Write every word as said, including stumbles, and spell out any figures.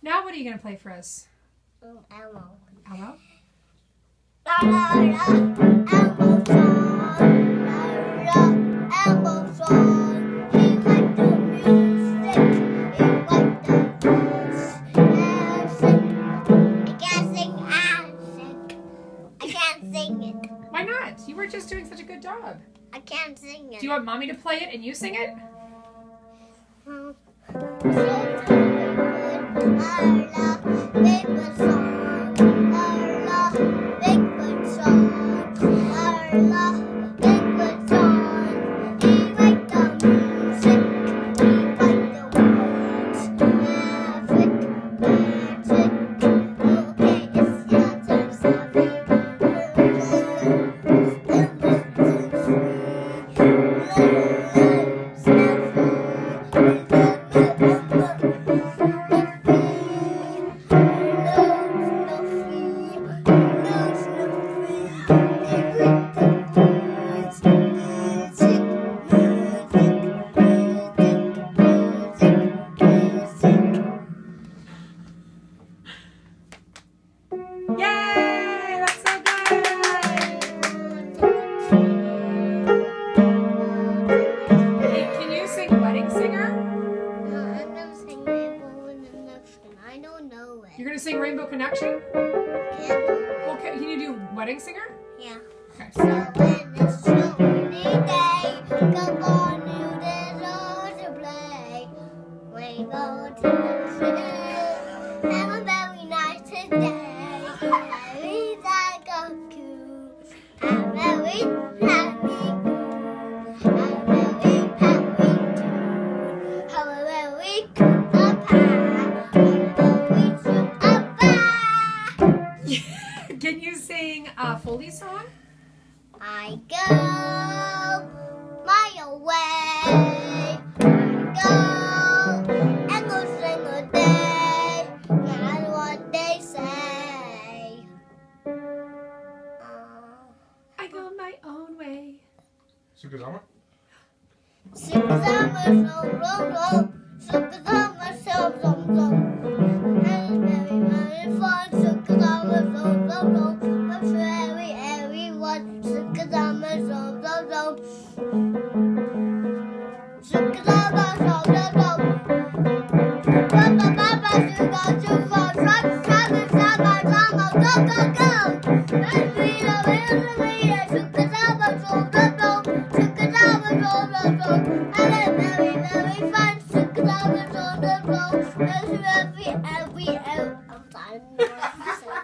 Now what are you going to play for us? Um, Elmo. Elmo? La la la, Elmo song. La la, Elmo song. He liked the music. He liked the words. And sing. I can't sing. I sing. I can't sing it. Why not? You were just doing such a good job. I can't sing it. Do you want Mommy to play it and you sing it? Um, so good. La la, big bird song. La la, big bird song. La la, big bird song. He liked the music. He liked the words. Magic, magic. Okay, it's your turn, Yay! That's so good! Hey, can you sing Wedding Singer? No, I'm gonna sing Rainbow in the next one. I don't know it. You're going to sing Rainbow Connection? Can't do it. Well, can, can you do Wedding Singer? Yeah. Okay. So when it's a rainy day, come on, you deserve to play. We go to the zoo. Have a very nice day. Very like a coo. I'm very happy. I'm very happy too. Have a very cool pie. I'm very super pie. Can you sing a Foley song? I go my way. I go and go sing a day. That's what they say. Uh, I go my own way. Sukazama? Sing a summer song, rum, rum. Sing a summer song, rum, rum. And it's very, very fun. Sing a summer song, rum, rum. That's very, everyone. Sing a summer song, rum, rum. Sing a summer song, rum, rum. Papa, papa, sing a summer song, summer, summer, summer, go, go, go. And we are, we are, we are. Sing a summer song, rum, rum. Sing a summer song, rum, rum. And it's very, very fun. Sing a summer song, rum, rum. That's very, every, every, I'm sorry.